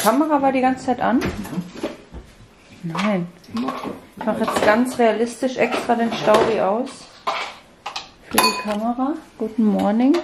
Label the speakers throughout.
Speaker 1: Kamera war die ganze Zeit an? Nein. Ich mache jetzt ganz realistisch extra den Stauri aus. Für die Kamera. Guten Morning.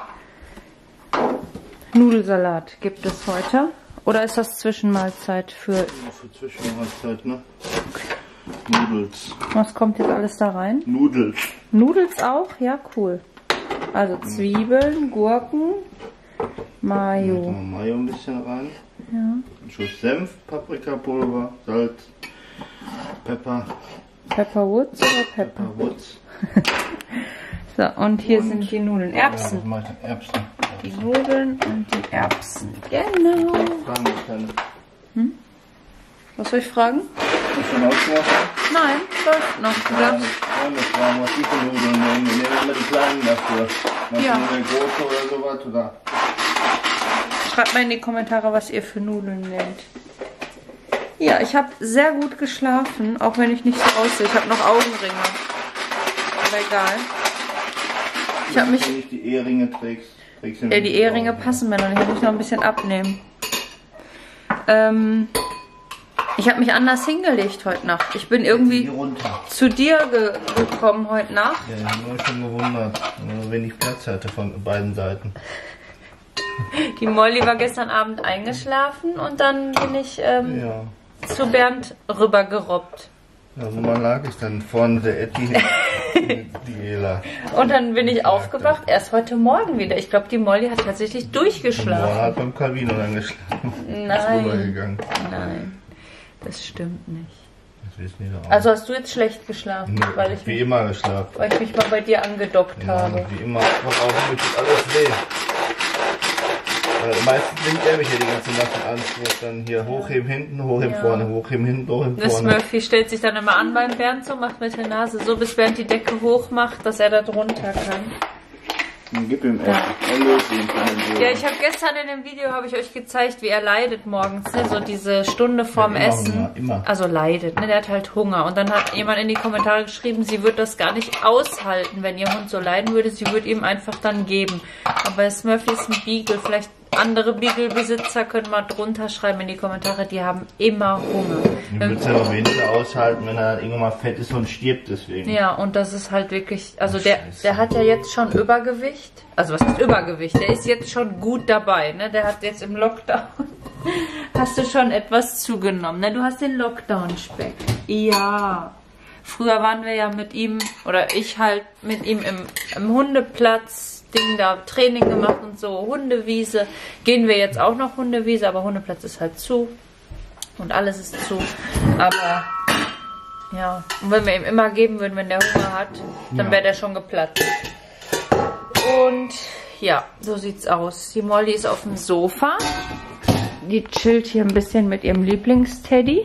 Speaker 1: Nudelsalat gibt es heute. Oder ist das Zwischenmahlzeit für...
Speaker 2: Für Zwischenmahlzeit, ne? Nudels.
Speaker 1: Was kommt jetzt alles da rein?
Speaker 2: Nudels.
Speaker 1: Nudels auch? Ja, cool. Also Zwiebeln, Gurken, Mayo.
Speaker 2: Mayo ein bisschen rein.
Speaker 1: Ja.
Speaker 2: Ein Schuss Senf, Paprikapulver, Salz, Pfeffer.
Speaker 1: Pepperwoods oder Pepper?
Speaker 2: Pepperwoods.
Speaker 1: So, und hier sind die Nudeln. Erbsen.
Speaker 2: Ja, Erbsen.
Speaker 1: Die Nudeln und die Erbsen. Genau. Was soll ich fragen?
Speaker 2: Hast du noch was?
Speaker 1: Nein, läuft noch. Du
Speaker 2: Ja,
Speaker 1: darfst...
Speaker 2: fragen, was die für Nudeln nehmen. Wir nehmen immer die kleinen dafür. Machst
Speaker 1: Ja.
Speaker 2: du eine große oder sowas? Oder?
Speaker 1: Schreibt mal in die Kommentare, was ihr für Nudeln nehmt. Ja, ich habe sehr gut geschlafen, auch wenn ich nicht so aussehe. Ich habe noch Augenringe. Aber egal. Ich habe mich...
Speaker 2: Wenn du nicht die Eheringe trägst du
Speaker 1: Ja, die Eheringe passen mir noch nicht. Ich muss noch ein bisschen abnehmen. Ich habe mich anders hingelegt heute Nacht. Ich bin irgendwie zu dir gekommen heute Nacht.
Speaker 2: Ja, ich habe mich schon gewundert, weil wenig Platz hatte von beiden Seiten.
Speaker 1: Die Molly war gestern Abend eingeschlafen und dann bin ich
Speaker 2: Ja.
Speaker 1: zu Bernd rübergerobbt.
Speaker 2: Ja, wo man lag ich dann vorne der Etty, die Ela.
Speaker 1: Und dann bin ich aufgewacht, erst heute Morgen wieder. Ich glaube, die Molly hat tatsächlich
Speaker 2: Morgen
Speaker 1: durchgeschlafen.
Speaker 2: hat beim Calvino dann geschlafen. Ist rübergegangen.
Speaker 1: Nein, das stimmt nicht.
Speaker 2: Das wissen die doch auch.
Speaker 1: Also hast du jetzt schlecht geschlafen,
Speaker 2: Nee,
Speaker 1: weil ich
Speaker 2: wie immer geschlafen.
Speaker 1: mich mal bei dir angedockt
Speaker 2: Ja,
Speaker 1: habe.
Speaker 2: wie immer, auch mit alles weh. Meistens nimmt er mich ja die ganze Nacht in Anspruch. Dann hier hochheben hinten, hochheben vorne, hochheben hinten, hochheben
Speaker 1: Das
Speaker 2: vorne.
Speaker 1: Murphy stellt sich dann immer an beim Bernd so, macht mit der Nase so, bis Bernd die Decke hoch macht, dass er da drunter kann.
Speaker 2: Gib ihm Essen. Er löst ihn von dem Boden.
Speaker 1: Ja, ich habe gestern in dem Video habe ich euch gezeigt, wie er leidet morgens, ne? So diese Stunde vorm
Speaker 2: Ja, immer
Speaker 1: Essen.
Speaker 2: Hunger, immer.
Speaker 1: Also leidet, ne? Der hat halt Hunger. Und dann hat jemand in die Kommentare geschrieben, sie wird das gar nicht aushalten, wenn ihr Hund so leiden würde. Sie würde ihm einfach dann geben. Aber Smurfy ist ein Beagle. Vielleicht andere Beagle-Besitzer können mal drunter schreiben in die Kommentare, die haben immer Hunger.
Speaker 2: Du willst ja noch weniger aushalten, wenn er irgendwann mal fett ist und stirbt deswegen.
Speaker 1: Ja, und das ist halt wirklich, also der hat ja jetzt schon Übergewicht. Also was ist Übergewicht? Der ist jetzt schon gut dabei, ne? Der hat jetzt im Lockdown, hast du schon etwas zugenommen, ne? Du hast den Lockdown-Speck. Ja. Früher waren wir ja mit ihm, oder ich halt mit ihm im Hundeplatz, Ding da, Training gemacht und so, Hundewiese. Gehen wir jetzt auch noch Hundewiese, aber Hundeplatz ist halt zu. Und alles ist zu. Aber, ja. Und wenn wir ihm immer geben würden, wenn der Hunger hat, dann wäre der schon geplatzt. Und, ja, so sieht's aus. Die Molly ist auf dem Sofa. Die chillt hier ein bisschen mit ihrem Lieblingsteddy.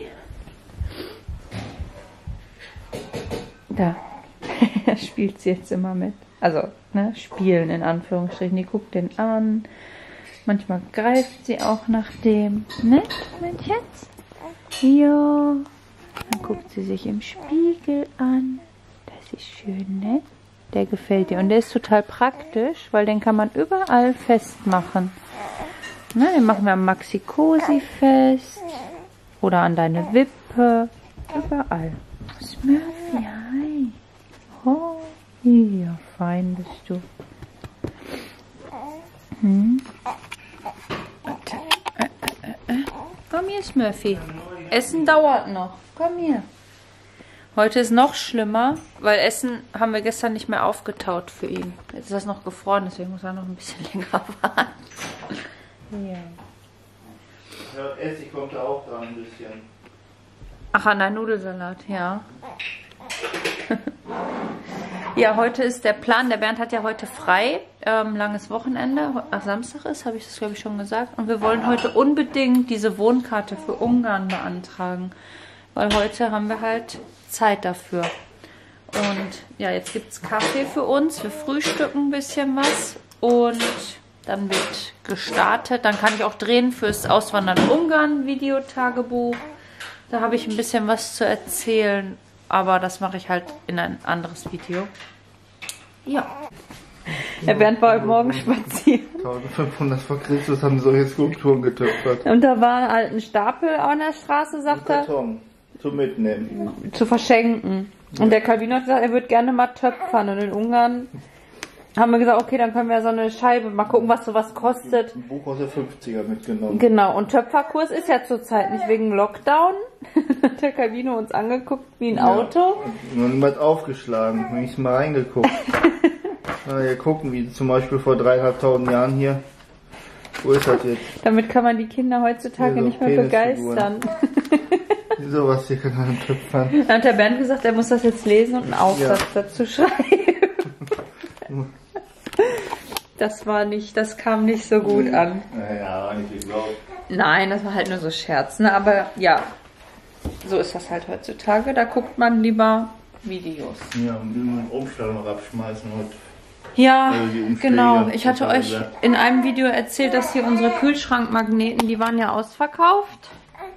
Speaker 1: Da. Spielt sie jetzt immer mit. Also, ne, spielen in Anführungsstrichen. Die guckt den an. Manchmal greift sie auch nach dem. Ne, mein Schatz? Ja. Dann guckt sie sich im Spiegel an. Das ist schön, ne? Der gefällt ihr. Und der ist total praktisch, weil den kann man überall festmachen. Ne, den machen wir am Maxi-Cosi fest. Oder an deine Wippe. Überall. Smurfy, hi. Oh, ja, fein bist du. Komm hier, Smurfy. Essen dauert noch. Komm hier. Heute ist noch schlimmer, weil Essen haben wir gestern nicht mehr aufgetaut für ihn. Jetzt ist das noch gefroren, deswegen muss er noch ein bisschen länger warten. Ja.
Speaker 2: Ja, Essig kommt da auch dran ein bisschen.
Speaker 1: Ach, an dein Nudelsalat, ja. Ja, heute ist der Plan. Der Bernd hat ja heute frei. Langes Wochenende. Samstag ist, habe ich das glaube ich schon gesagt. Und wir wollen heute unbedingt diese Wohnkarte für Ungarn beantragen. Weil heute haben wir halt Zeit dafür. Und ja, jetzt gibt es Kaffee für uns. Wir frühstücken ein bisschen was. Und dann wird gestartet. Dann kann ich auch drehen fürs Auswandern Ungarn Videotagebuch. Da habe ich ein bisschen was zu erzählen. Aber das mache ich halt in ein anderes Video. Ja. Der Bernd war heute Morgen spazieren.
Speaker 2: 1500 vor Christus haben solche Skulpturen getöpfert.
Speaker 1: Und da war halt ein Stapel an der Straße, sagt er,
Speaker 2: Karton zum Mitnehmen.
Speaker 1: zu verschenken. Und der Calvino hat gesagt, er würde gerne mal töpfern. Und in Ungarn haben wir gesagt, okay, dann können wir so eine Scheibe mal gucken, was sowas kostet.
Speaker 2: Ein Buch aus der 50er mitgenommen.
Speaker 1: Genau, und Töpferkurs ist ja zurzeit nicht wegen Lockdown. Hat der Calvino uns angeguckt wie ein Auto.
Speaker 2: Nur niemand aufgeschlagen, wenn ich mal reingeguckt. Hier gucken, wie zum Beispiel vor 3.500 Jahren hier. Wo ist das jetzt?
Speaker 1: Damit kann man die Kinder heutzutage
Speaker 2: Hier so
Speaker 1: nicht mehr begeistern.
Speaker 2: Sowas hier kann man töpfern.
Speaker 1: Dann hat der Bernd gesagt, er muss das jetzt lesen und einen Aufsatz dazu schreiben. Das kam nicht so gut an.
Speaker 2: Naja, nicht geglaubt.
Speaker 1: Nein, das war halt nur so Scherz, ne? Aber ja, so ist das halt heutzutage. Da guckt man lieber Videos.
Speaker 2: Ja, und den Umschlag noch abschmeißen und
Speaker 1: ja,
Speaker 2: die Umschläge,
Speaker 1: genau. Ich hatte
Speaker 2: was
Speaker 1: euch
Speaker 2: gesagt.
Speaker 1: in einem Video erzählt, dass hier unsere Kühlschrankmagneten, die waren ja ausverkauft.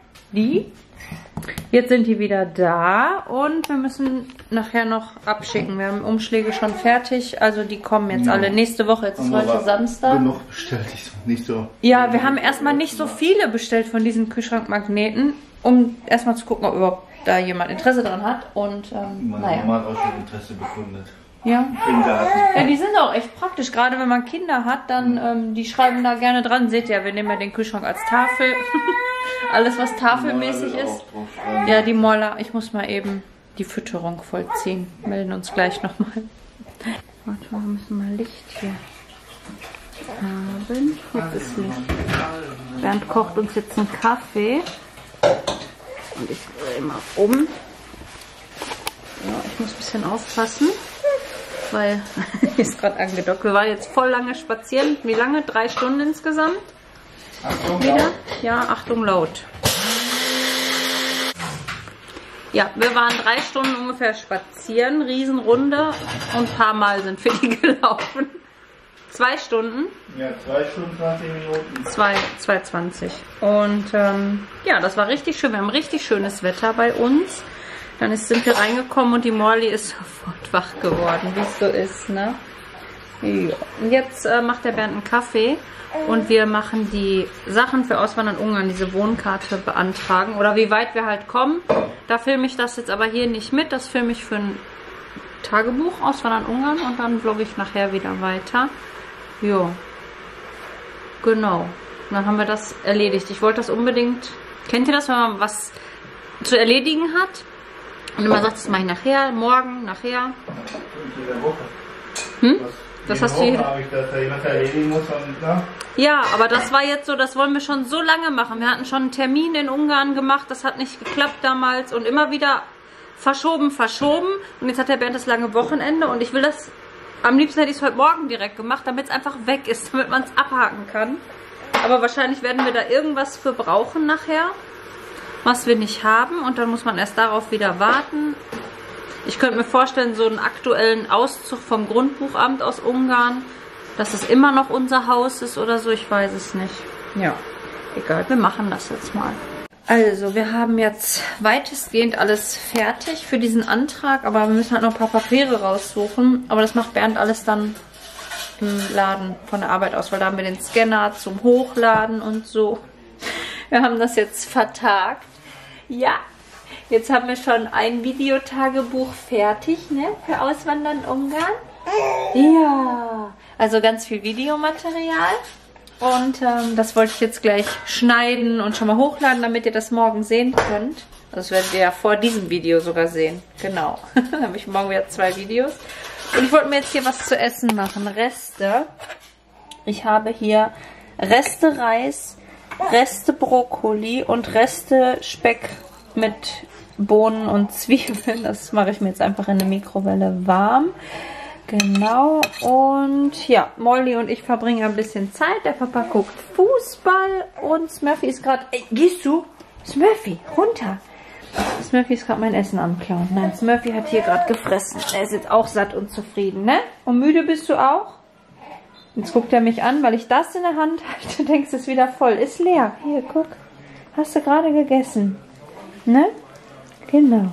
Speaker 1: Jetzt sind die wieder da und wir müssen nachher noch abschicken. Wir haben Umschläge schon fertig, also die kommen jetzt alle nächste Woche. Jetzt ist heute Samstag.
Speaker 2: Genug bestellt, nicht so.
Speaker 1: Ja, wir haben erstmal nicht so viele bestellt von diesen Kühlschrankmagneten, um erstmal zu gucken, ob überhaupt da jemand Interesse dran hat. Und
Speaker 2: Meine
Speaker 1: naja.
Speaker 2: Mama hat auch schon Interesse bekundet.
Speaker 1: Ja.
Speaker 2: Im Garten.
Speaker 1: Ja, die sind auch echt praktisch. Gerade wenn man Kinder hat, dann die schreiben da gerne dran. Seht ihr, wir nehmen ja den Kühlschrank als Tafel. Alles, was tafelmäßig ist. Ja, die Moller. Ich muss mal eben die Fütterung vollziehen. Melden uns gleich nochmal. Warte mal, wir müssen mal Licht hier haben. Jetzt ist Licht. Bernd kocht uns jetzt einen Kaffee. Und ich drehe mal um. Ja, ich muss ein bisschen aufpassen. Weil, hier ist gerade angedockt. Wir waren jetzt voll lange spazieren. Wie lange? 3 Stunden insgesamt?
Speaker 2: Achtung,
Speaker 1: Wieder?
Speaker 2: laut.
Speaker 1: Ja, Achtung, laut. Ja, wir waren 3 Stunden ungefähr spazieren, Riesenrunde und ein paar Mal sind wir die gelaufen. 2 Stunden.
Speaker 2: Ja, 2 Stunden, 20 Minuten.
Speaker 1: 2,20. Und ja, das war richtig schön. Wir haben richtig schönes Wetter bei uns. Dann sind wir reingekommen und die Morley ist sofort wach geworden, wie es so ist, ne? Ja. Und jetzt macht der Bernd einen Kaffee und wir machen die Sachen für Auswandern Ungarn, diese Wohnkarte beantragen oder wie weit wir halt kommen. Da filme ich das jetzt aber hier nicht mit, das filme ich für ein Tagebuch Auswandern Ungarn und dann vlogge ich nachher wieder weiter. Jo, genau. Dann haben wir das erledigt. Ich wollte das unbedingt, kennt ihr das, wenn man was zu erledigen hat? Und immer sagt, das mache ich nachher, morgen, nachher.
Speaker 2: In der Woche.
Speaker 1: Hm? Das hast du hier.
Speaker 2: Habe ich das, jemand erledigen muss und, na?
Speaker 1: Ja, aber das war jetzt so, das wollen wir schon so lange machen. Wir hatten schon einen Termin in Ungarn gemacht, das hat nicht geklappt damals und immer wieder verschoben. Und jetzt hat der Bernd das lange Wochenende und ich will das, am liebsten hätte ich es heute Morgen direkt gemacht, damit es einfach weg ist, damit man es abhaken kann. Aber wahrscheinlich werden wir da irgendwas für brauchen nachher, was wir nicht haben und dann muss man erst darauf wieder warten. Ich könnte mir vorstellen, so einen aktuellen Auszug vom Grundbuchamt aus Ungarn, dass es immer noch unser Haus ist oder so, ich weiß es nicht. Ja, egal, wir machen das jetzt mal. Also, wir haben jetzt weitestgehend alles fertig für diesen Antrag, aber wir müssen halt noch ein paar Papiere raussuchen. Aber das macht Bernd alles dann im Laden von der Arbeit aus, weil da haben wir den Scanner zum Hochladen und so. Wir haben das jetzt vertagt. Ja, jetzt haben wir schon ein Videotagebuch fertig, ne, für Auswandern Ungarn. Ja, also ganz viel Videomaterial. Und das wollte ich jetzt gleich schneiden und schon mal hochladen, damit ihr das morgen sehen könnt. Das werdet ihr ja vor diesem Video sogar sehen. Genau. Dann habe ich morgen wieder 2 Videos. Und ich wollte mir jetzt hier was zu essen machen. Reste. Ich habe hier Reste Reis, Reste Brokkoli und Reste Speck mit Bohnen und Zwiebeln. Das mache ich mir jetzt einfach in der Mikrowelle warm. Genau, und ja, Molly und ich verbringen ein bisschen Zeit. Der Papa guckt Fußball und Smurfy ist gerade... Ey, gehst du? Smurfy, runter! Smurfy ist gerade mein Essen am Klauen. Nein, Smurfy hat hier gerade gefressen. Er ist jetzt auch satt und zufrieden, ne? Und müde bist du auch? Jetzt guckt er mich an, weil ich das in der Hand halte. Du denkst, es ist wieder voll. Ist leer. Hier, guck. Hast du gerade gegessen? Ne? Genau.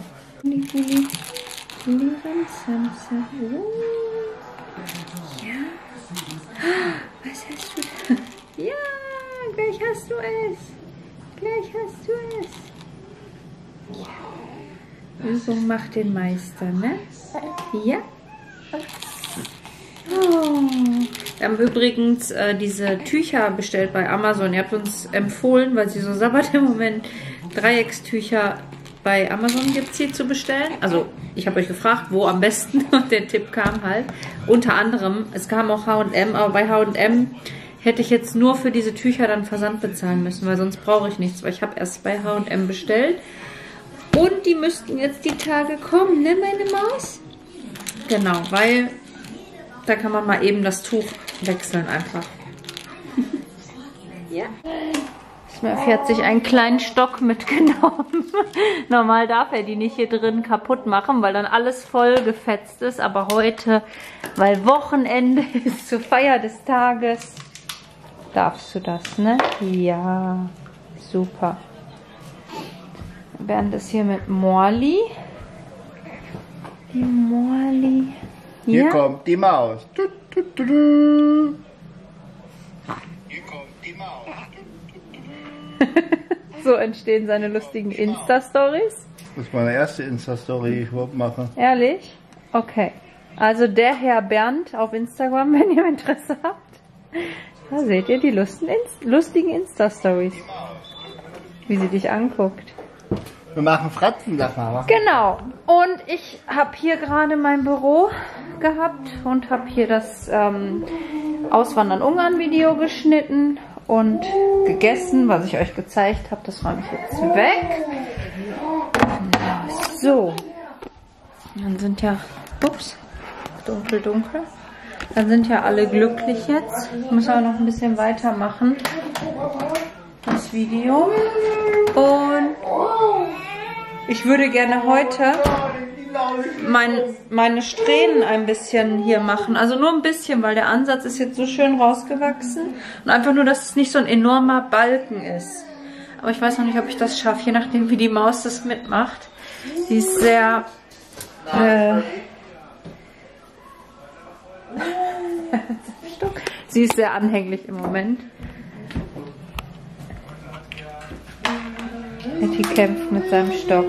Speaker 1: Was hast du? Ja, gleich hast du es. Gleich hast du es. Ja. Übung macht den Meister, ne? Ja. Oh. Wir haben übrigens diese Tücher bestellt bei Amazon. Ihr habt uns empfohlen, weil sie so sabbert im Moment, Dreieckstücher bei Amazon gibt es hier zu bestellen. Also ich habe euch gefragt, wo am besten, und der Tipp kam halt. Unter anderem, es kam auch H&M, aber bei H&M hätte ich jetzt nur für diese Tücher dann Versand bezahlen müssen, weil sonst brauche ich nichts, weil ich habe erst bei H&M bestellt. Und die müssten jetzt die Tage kommen, ne meine Maus? Genau, weil da kann man mal eben das Tuch wechseln einfach. Ja. Smurfy hat sich einen kleinen Stock mitgenommen. Normal darf er die nicht hier drin kaputt machen, weil dann alles voll gefetzt ist. Aber heute, weil Wochenende ist, zur Feier des Tages, darfst du das, ne? Ja, super. Bernd ist hier mit Morli. Die Morli.
Speaker 2: Hier kommt die Maus. Du, du, du, du. Hier kommt die Maus.
Speaker 1: So entstehen seine lustigen Insta-Stories.
Speaker 2: Das ist meine erste Insta-Story, die ich überhaupt mache.
Speaker 1: Ehrlich? Okay. Also der Herr Bernd auf Instagram, wenn ihr Interesse habt. Da seht ihr die lustigen Insta-Stories. Wie sie dich anguckt.
Speaker 2: Wir machen Fratzen, sag mal.
Speaker 1: Genau. Und ich habe hier gerade mein Büro gehabt und habe hier das Auswandern Ungarn Video geschnitten und gegessen, was ich euch gezeigt habe. Das räume ich jetzt weg. So. Dann sind ja, ups, dunkel, dunkel. Dann sind ja alle glücklich jetzt. Ich muss aber noch ein bisschen weitermachen, das Video. Und ich würde gerne heute meine Strähnen ein bisschen hier machen. Also nur ein bisschen, weil der Ansatz ist jetzt so schön rausgewachsen. Und einfach nur, dass es nicht so ein enormer Balken ist. Aber ich weiß noch nicht, ob ich das schaffe, je nachdem, wie die Maus das mitmacht. Sie ist sehr... Sie ist sehr anhänglich im Moment. Etty kämpft mit seinem Stock.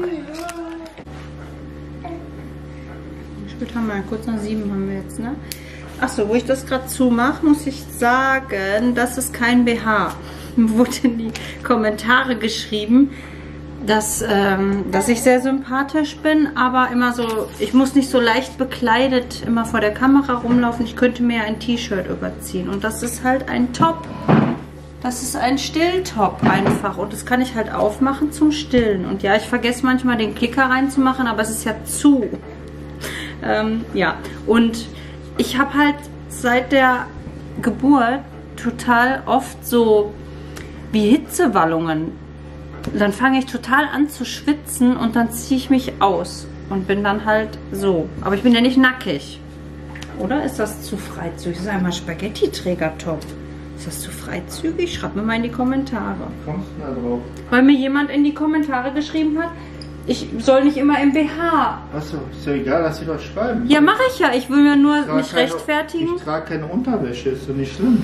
Speaker 1: Wie spät haben wir? Kurz nach 7 haben wir jetzt, ne? Achso, wo ich das gerade zumache, muss ich sagen, das ist kein BH. Wurde in die Kommentare geschrieben, dass ich sehr sympathisch bin, aber immer so, ich muss nicht so leicht bekleidet immer vor der Kamera rumlaufen. Ich könnte mir ein T-Shirt überziehen. Und das ist halt ein Top. Das ist ein Stilltop einfach. Und das kann ich halt aufmachen zum Stillen. Und ja, ich vergesse manchmal den Klicker reinzumachen, aber es ist ja zu. Ja, und ich habe halt seit der Geburt total oft so wie Hitzewallungen. Dann fange ich total an zu schwitzen und dann ziehe ich mich aus und bin dann halt so. Aber ich bin ja nicht nackig. Oder ist das zu freizügig? Das ist einmal Spaghetti-Träger-Top. Ist das zu freizügig? Schreibt mir mal in die Kommentare.
Speaker 2: Kommst du da drauf?
Speaker 1: Weil mir jemand in die Kommentare geschrieben hat, ich soll nicht immer im BH.
Speaker 2: Achso, ist ja egal, lass sie doch schreiben.
Speaker 1: Ja, mache ich ja. Ich will mir nur nicht rechtfertigen.
Speaker 2: Ich trage keine Unterwäsche, ist doch nicht schlimm.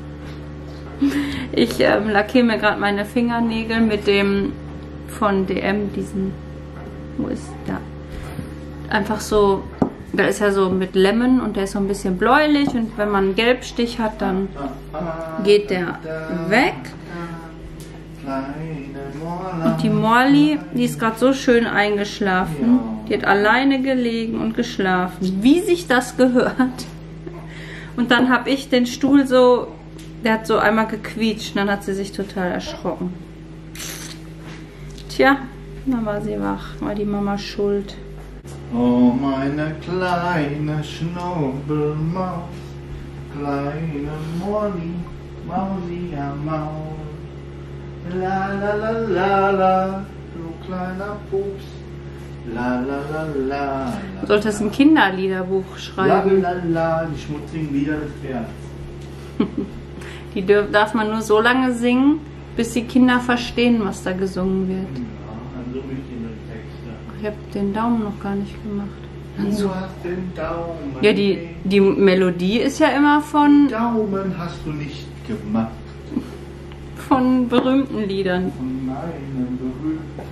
Speaker 1: Ich lackiere mir gerade meine Fingernägel mit dem von DM, diesen, wo ist der? Einfach so, der ist ja so mit Lemon und der ist so ein bisschen bläulich und wenn man einen Gelbstich hat, dann geht der weg. Und die Morli, die ist gerade so schön eingeschlafen. Die hat alleine gelegen und geschlafen, wie sich das gehört. Und dann habe ich den Stuhl so... Der hat so einmal gequietscht, dann hat sie sich total erschrocken. Tja, dann war sie wach, war die Mama schuld.
Speaker 2: Oh, meine kleine Schnubbelmaus, kleine Molly, Mausi am Maul. La la la la la, du kleiner Pups. La la la la.
Speaker 1: Du solltest ein Kinderliederbuch schreiben.
Speaker 2: La la la, die schmutzigen Lieder des Bärs.
Speaker 1: Die darf man nur so lange singen, bis die Kinder verstehen, was da gesungen wird.
Speaker 2: Ja, dann suche ich die Texte.
Speaker 1: Ich habe den Daumen noch gar nicht gemacht.
Speaker 2: Du hast den Daumen.
Speaker 1: Ja, die Melodie ist ja immer von
Speaker 2: Daumen hast du nicht gemacht.
Speaker 1: Berühmten Liedern.
Speaker 2: Von meinem berühmten.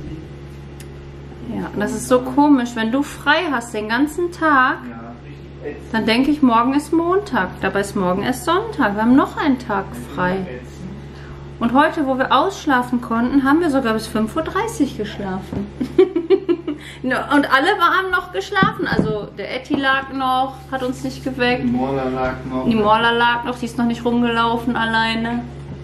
Speaker 1: Ja, das ist so komisch. Wenn du frei hast den ganzen Tag,
Speaker 2: Ja, richtig ätzend.
Speaker 1: dann denke ich, morgen ist Montag. Dabei ist morgen erst Sonntag. Wir haben noch einen Tag frei. Und heute, wo wir ausschlafen konnten, haben wir sogar bis 5:30 Uhr geschlafen. Und alle haben noch geschlafen. Also der Etty lag noch, hat uns nicht geweckt.
Speaker 2: Die Morla lag noch.
Speaker 1: Die Morla lag noch, die ist noch nicht rumgelaufen alleine.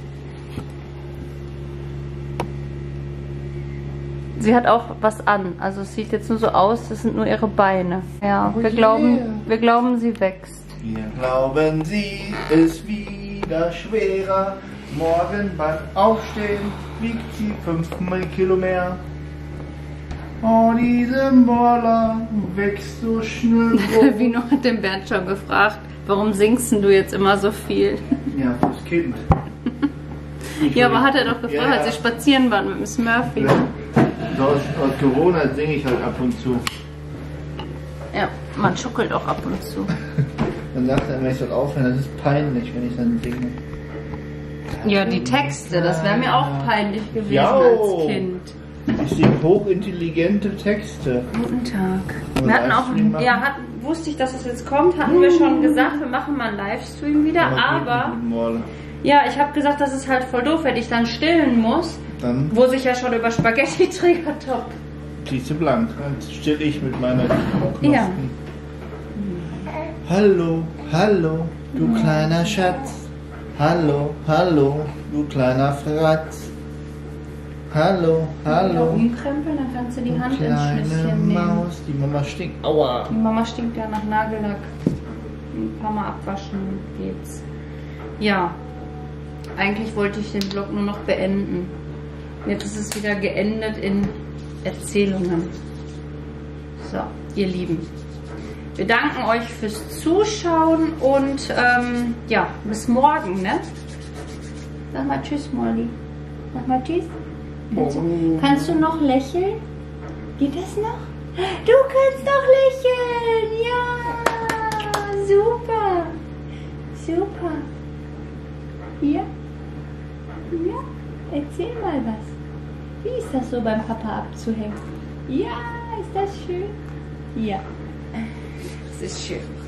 Speaker 1: Sie hat auch was an. Also es sieht jetzt nur so aus, das sind nur ihre Beine. Ja, wir glauben, sie wächst.
Speaker 2: Wir glauben, sie ist wieder schwerer. Morgen beim Aufstehen wiegt sie 5 Kilo mehr. Oh, diese Morla wächst so schnell.
Speaker 1: Vino hat den Bernd schon gefragt, warum singst denn du jetzt immer so viel?
Speaker 2: Ja, fürs Kind.
Speaker 1: Ja, aber hat er doch gefragt, als wir spazieren waren mit dem Smurfy.
Speaker 2: Ja. So aus Corona singe ich halt ab und zu.
Speaker 1: Ja, man schuckelt auch ab und zu.
Speaker 2: Dann sagt er immer, ich soll aufhören, das ist peinlich, wenn ich dann singe.
Speaker 1: Ja, die Texte, das wäre mir auch peinlich gewesen
Speaker 2: Ja.
Speaker 1: als Kind.
Speaker 2: Ich singe hochintelligente Texte.
Speaker 1: Guten Tag.
Speaker 2: Und
Speaker 1: Wir hatten auch,
Speaker 2: Livestream machen?
Speaker 1: ja, wusste ich, dass es jetzt kommt, hatten wir schon gesagt, wir machen mal einen Livestream wieder, aber ja, ich habe gesagt, das ist halt voll doof, wenn ich dann stillen muss,
Speaker 2: Dann
Speaker 1: wo sich ja schon über Spaghetti triggert top.
Speaker 2: ziehst du blank. Dann still ich mit meiner Knospen.
Speaker 1: Ja.
Speaker 2: Hallo, hallo, du kleiner Schatz. Hallo, hallo, du kleiner Fratz. Hallo, hallo,
Speaker 1: Umkrempeln, dann kannst du die Hand ins
Speaker 2: kleine
Speaker 1: Schlüsschen nehmen.
Speaker 2: Maus. Die Mama stinkt. Aua.
Speaker 1: Die Mama stinkt ja nach Nagellack. Ein paar Mal abwaschen geht's. Ja, eigentlich wollte ich den Vlog nur noch beenden. Jetzt ist es wieder geendet in Erzählungen. So, ihr Lieben. Wir danken euch fürs Zuschauen und ja, bis morgen, ne? Sag mal tschüss, Molly. Sag mal tschüss. Kannst du noch lächeln? Geht das noch? Du kannst noch lächeln! Ja! Super! Super! Ja? Ja? Erzähl mal was. Wie ist das so beim Papa abzuhängen? Ja, ist das schön? Ja. Es ist schön.